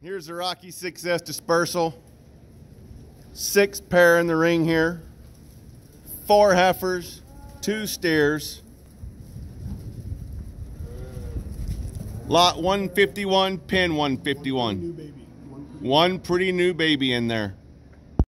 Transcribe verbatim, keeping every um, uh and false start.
Here's the Rocky six S dispersal. Six pair in the ring here. Four heifers, two steers. Lot one fifty-one, pin one fifty-one. One pretty new baby in there.